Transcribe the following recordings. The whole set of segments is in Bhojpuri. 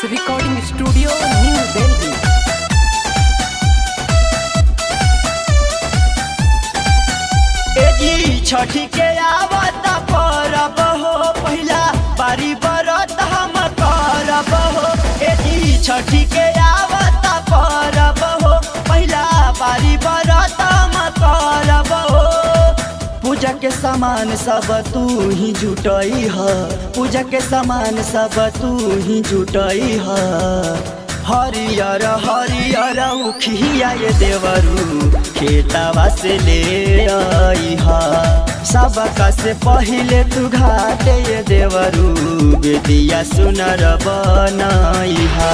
Recording studio New Delhi. छठी के आवत परब हो पहिला बारी बरत हम करब हो। छठी के आवत परब हो पहिला बारी बरत हम करब हो। पूजा के सामान सब तू ही जुटई ह, पूजा के सामान सब तू ही जुटई ह। हरियर हरियर उखिया ये देवरू खेतवा से ले आई हा। सबका से पहिले तू घाटे ये देवरू बेदिया सुनर बनाई हा।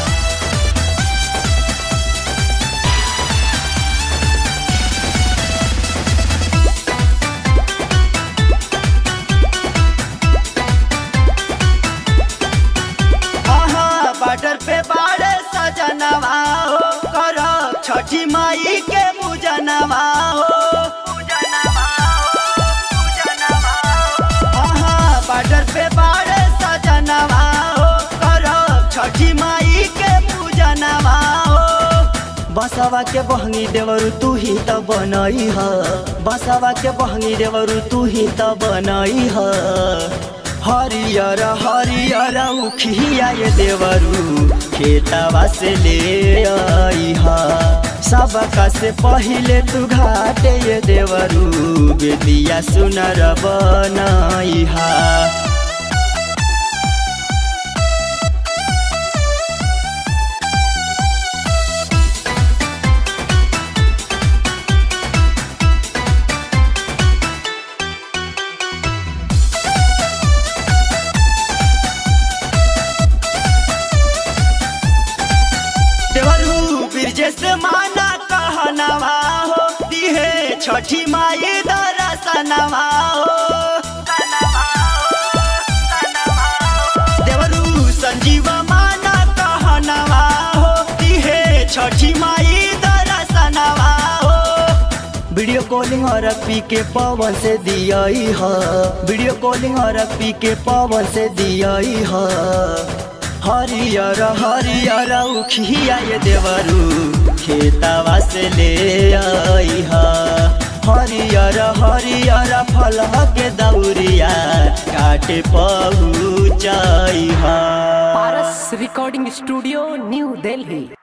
बॉर्डर पे बाड़े सजनवा हो कर छठी माई के पूजनवा हो। बॉर्डर पे बाड़े सजनवा हो कर छठी माई के पूजनवा हो। बसवा के बहंगी देवरू तू ही त बनई ह, बसवा के बहंगी देवरू तू ही त बनई ह। हरियर हरियर उखिया ये देवरू खेतवा से ले आई हा। सबका से पहिले तू घाटे ये देवरू बेदिया सुनर बनाई हा। जैसे माना कहनवा हो दिहे छठी माई दरसनवा हो। देवरू संजीव माना कहनवा हो दिहे छठी माई दरसनवा हो। वीडियो कॉलिंग और पी के पवन से दियाई ह, वीडियो कॉलिंग और पी के पवन से दियाई ह। हरियर हरियर उखिया ये देवरू खेतवा से ले आई हा। हरियर हरियर फल के दौरिया काटे पहुँचाई हा। Paras recording studio New Delhi.